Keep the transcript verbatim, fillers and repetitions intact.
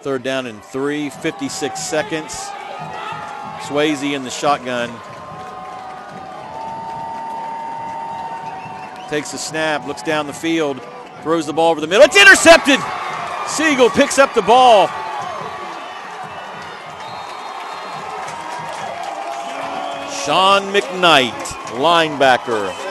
Third down and three, fifty-six seconds. Swayze in the shotgun. Takes the snap, looks down the field, throws the ball over the middle. It's intercepted! Siegel picks up the ball. Shawn McKnight, linebacker.